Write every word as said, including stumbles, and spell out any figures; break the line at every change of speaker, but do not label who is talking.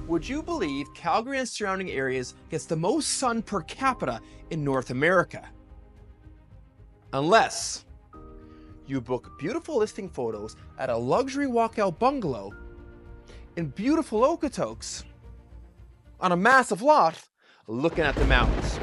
would you believe Calgary and surrounding areas gets the most sun per capita in North America? Unless you book beautiful listing photos at a luxury walkout bungalow in beautiful Okotoks on a massive lot looking at the mountains.